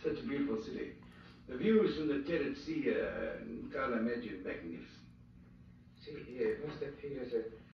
Such a beautiful city. The views from the Terret Sea, Carla, magnificent. Sì, questa qui